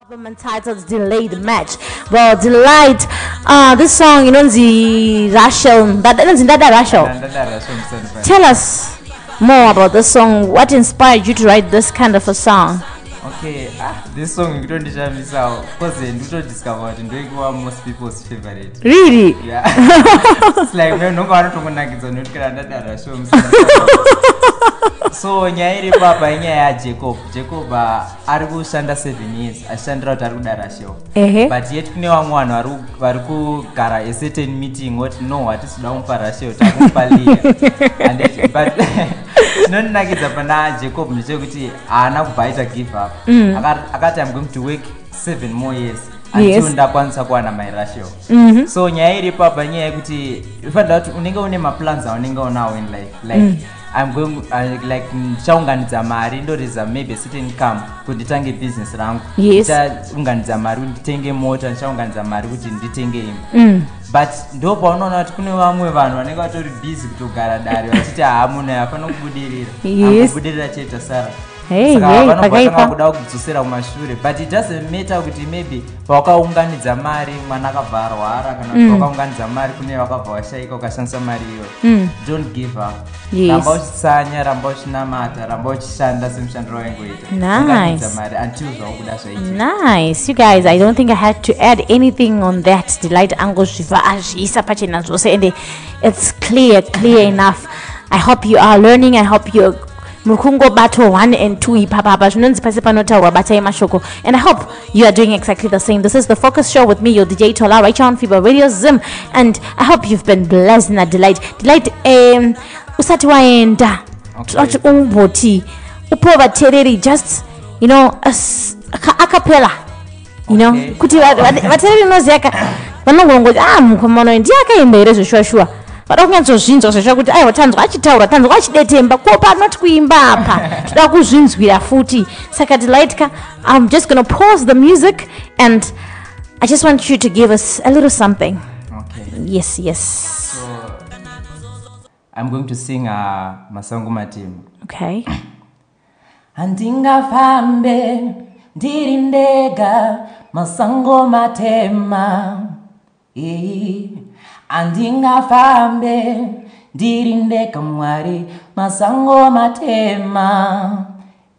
Album entitled Delayed Match. Well, Delight, this song, the Rachel, Rachel. Tell us more about this song. What inspired you to write this kind of a song? Okay, this song you don't miss out because you don't discover it and most people's favorite. Really? Yeah. It's like no one to connect on it. So nyairi papa nyaya Jacob ariku shanda 7 years ashandira kuti ari kudarasho but yet kune vamwe vanhu vari kugara a certain meeting what no hatisiuda kumupa rasho takumupa Leah but chinondinakidza pana Jacob ndechekuti haana kubva aita give up akati I'm going to work 7 more years until ndakwanisa kuwana my ratio. So nyaya iri papa nyaya yekuti ufanira kuti unenge une maplans aunenge unawo in life like I'm going like chaunganidza mari ndoriza maybe a certain income kuti nditange business rangu chaunganidza mari kuti nditenge mota chaunganidza mari kuti nditenge imwe but ndo paunoona kuti kune vamwe vanhu vanenge vatori busy kutogara dare vachiti haamuna afana kubudirira akubudirira chete Sara vanobva kuda kudzosera kumashure but it doesn't matter kuti maybe pawakaunganidza mari mwana akabva arwara kana kuti wakaunganidza mari kune wakabva washaika ukashandisa mari iyoyo don't give up ramba uchitsanya ramba uchinamata ramba uchishanda semushandiro waingoita unganidza mari until zvakuda zvaita. Nice, you guys. I don't think I had to add anything on that. Delight angozviva azviisa pachena zvose and it's clear enough. I hope you are learning. I hope you're Mukungo Bato 1 and 2 ipapapa zvinonzi pasi panotaurwa batai mashoko, and I hope you are doing exactly the same. This is the Focus Show with me, your DJ Tola, right here on Fever Radio Zim, and I hope you've been blessed in that Delight usati waenda toti umboti upova tereri just acapella kuti vatereri noziaka vanongongoti mukomano ndiakaimba here zveshwashwa vada kunyatsozvinzwa zvekuti aiwa tanzwa achitaura tanzwa achidetemba ko panoti kuimba apa toda kuzvinzwira futi saka Delightка I'm just going to pause the music and I just want you to give us a little something. Okay. Yes. So I'm going to sing Masango Matema. Okay. Andingafambe ndirindega Masango Matema. Andingafambe ndirindega Mwari Masango Matema.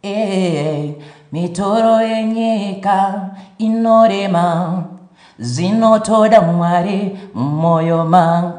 Mitoro yenyika inorema zinotoda Mwari mumoyo mangu.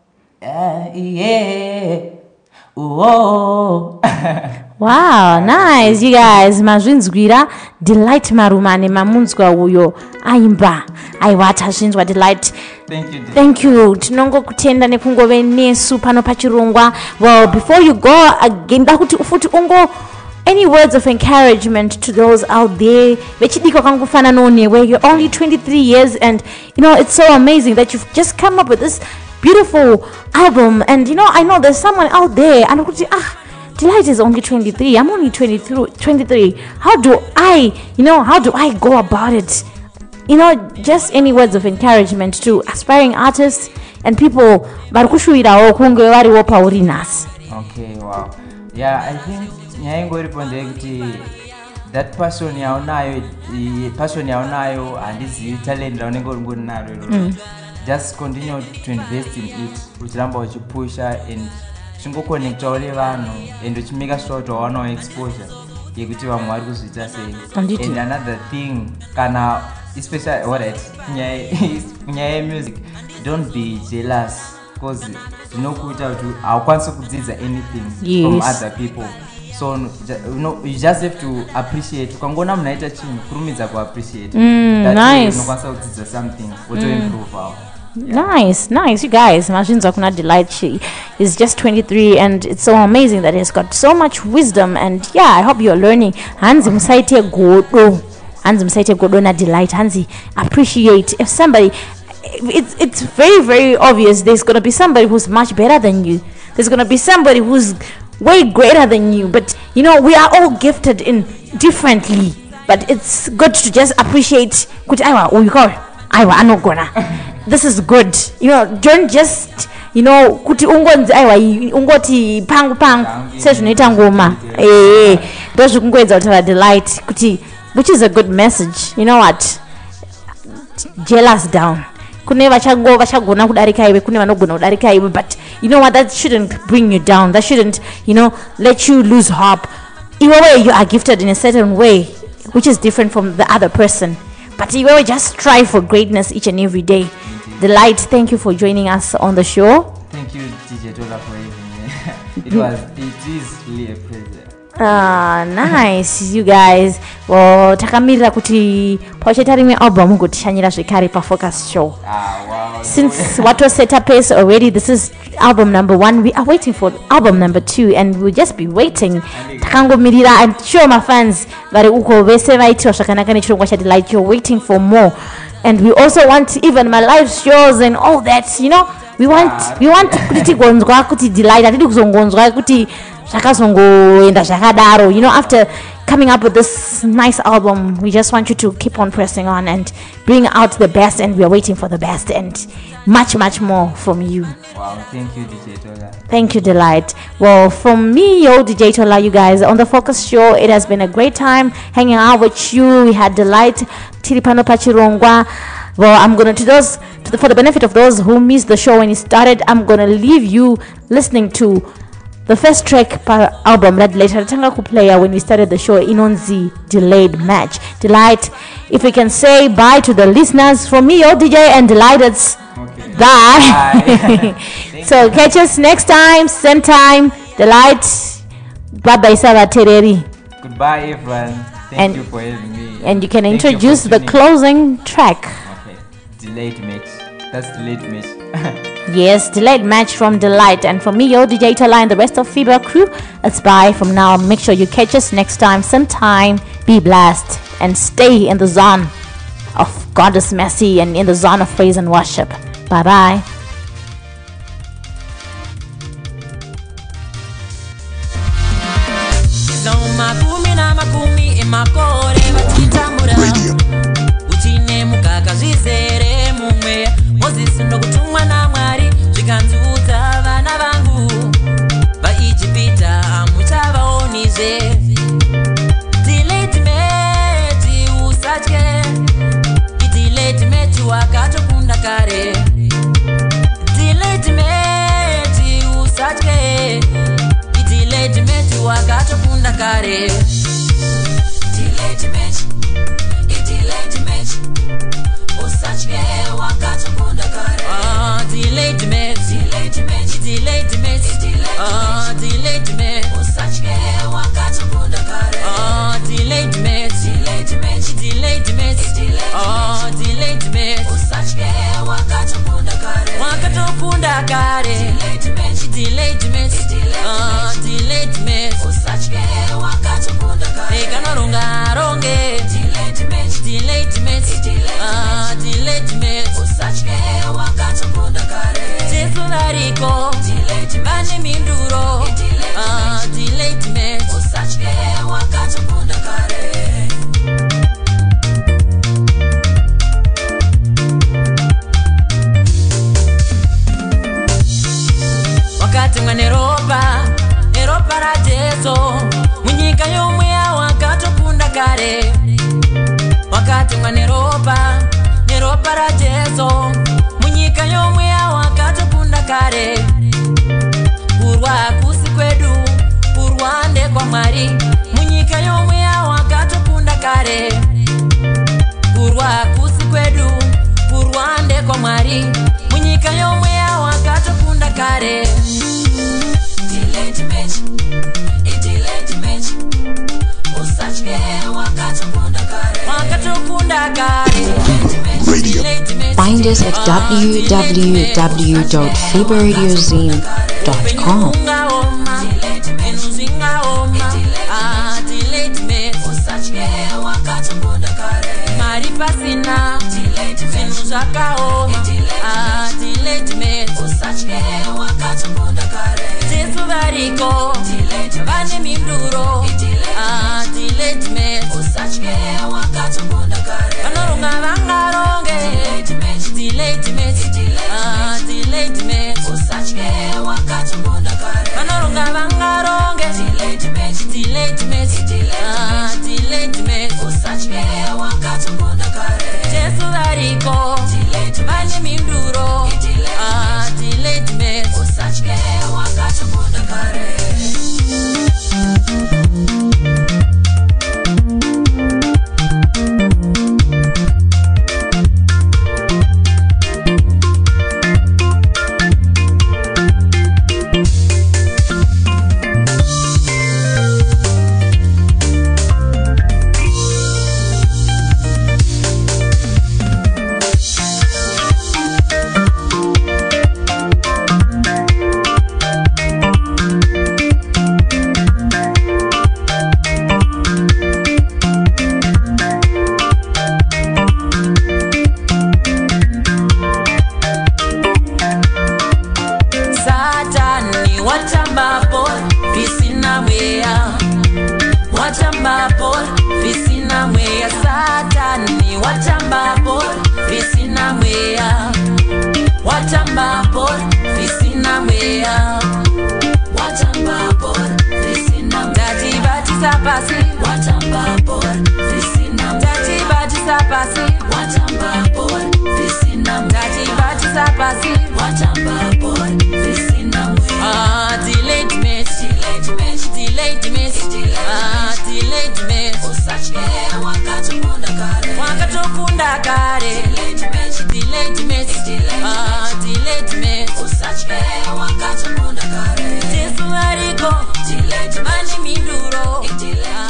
Wow, nice, you guys. Mazvinzwira Delight marumane mamunzwa uyo aimba aiwata zvinzwa Delight. Thank you. Tinongo kutenda nekungove nesu pano pachirongwa. Well, before you go again, dakuti ufuti ungo any words of encouragement to those out there vechidiko kangufana none where you're only 23 years and it's so amazing that you've just come up with this beautiful album, and I know there's someone out there and Delight is only 23, I'm only 23. How do I go about it? Just any words of encouragement to aspiring artists and people barikushuirawo kunge variwo pauri nhasi. Okay, wow. Yeah, I think nyaingoripo ndekuti that passion yaunayo handizivi talent raunenge uri naro iroro. Just continue to invest in it uchiramba uchipusha and chingoconnectawo nevanhu and uchimaka sure kuti waonawo exposure yekuti vamwe vari kuzviita sei. And another thing, kana especially alright nyaya yemusic, don't be jealous because zvinokuita kuti haukwanisi kudzidza anything from other people. So you just have to appreciate. Ukangoona munhu aita chinhu kurumidza kuappreciate. Nice. Unokwanisa kudzidza something woto improve out. Yeah. Nice, you guys. Mazvinzwa kuna Delight, she is just 23 and it's so amazing that he's got so much wisdom, and I hope you're learning. Hanzi musaite godo na Delight. Hanzi appreciate if somebody, it's very, very obvious there's going to be somebody who's much better than you. There's going to be somebody who's way greater than you, but we are all gifted in differently, but it's good to just appreciate kuti aiwa anogona. This is good. Don't just kuti ungonzi aiwa ungoti pangu sezvinoita ngoma ndozvikungoedza kutaura Delight kuti which is a good message. You know what? Jealous down. Kune vachagona kudarika iwe, kune vanogona kudarika iwe, but you know what? That shouldn't bring you down. That shouldn't, let you lose hope. Either way, you are gifted in a certain way, which is different from the other person. But either way, just strive for greatness each and every day. Delight, thank you for joining us on the show. Thank you, DJ Tola, for having me. It is really a pleasure. Nice, you guys. Well, takamirira kuti pachetari album kutishanyira zvikari pa Focus Show. Wow. Since what was set up is already, this is album number 1. We are waiting for album number 2, and we'll just be waiting. Takangomirira, I'm sure my fans vari uko vese vaitwa zvakanaka nechirongwa cha Delight, you're waiting for more. And we also want even my live shows and all that, we want kuti tigonzwa kuti Delight atidi kuzongonzwa kuti zvakazongoenda zvakadaro. After coming up with this nice album, we just want you to keep on pressing on and bring out the best, and we are waiting for the best and much more from you. Wow, thank you, DJ Tola. Thank you, Delight. Well, from me, DJ Tola, you guys, on the Focus Show, it has been a great time hanging out with you. We had Delight Tiripano Pachirongwa. Well, I'm going to for the benefit of those who missed the show when it started, I'm going to leave you listening to the first track per album that later Tanga Player when we started the show, Inonzi Delayed Match. Delight, if we can say bye to the listeners, from me, your DJ, and Delight, it's okay. Bye. So catch us next time, same time. Delight, bye-bye, Sara Tereri. Goodbye, everyone. Thank you for having me. And you can introduce the closing track. Okay, Delayed Match. That's Delayed Match. Yes, Delayed Match from Delight. And from me, your DJ Tola, and the rest of FIBA crew, it's bye from now. Make sure you catch us next time, same time. Be blessed and stay in the zone of Goddess Mercy and in the zone of praise and worship. Bye-bye. Moses ndokutumwa na Mwari zvikanzudza vana vangu vaIjipita muchavaonize. Delayed match usatye, delayed match wakatokunda kare. Delayed match usatye, delayed match wakatokunda kare. Delayed match, delayed match. Delayed match, delayed match, delayed match, delayed match. Delayed match, delayed match, delayed match, delayed match. Wakatokunda kare. Delayed match, delayed match, delayed match. Ekanoronga ronge. Delayed match, delayed match, delayed match. Jesu nariko, vane minduro. Delayed match. Wakatumwa neropa ra Jesu, munyika yomweya wakatokunda kare. Wakatumwa neropa ra Jesu, munyika yomweya wakatokunda kare. Kurwa kusi kwedu, kurwa ndekwa Mwari, munyika yomweya wakatokunda kare. Kurwa kusi kwedu, kurwa ndekwa Mwari, munyika yomweya wakatokunda kare. Delayed match, delayed match. Find us at www.fibaradiozine.com. Vane minduro, delayed match. Vanoronga vangaronge, delayed match, delayed match. Vanoronga vangaronge, delayed match, delayed match. watamba ball visina mweya watamba ball visina mweya watamba ball visina ndati batisa pasi watamba ball visina ndati batisa pasi watamba ball visina ndati batisa pasi watamba ball visina delayed match delayed match delayed match usachke wakatokunda kare delayed match usachke wakatokunda kare Jesu ariko mani minduro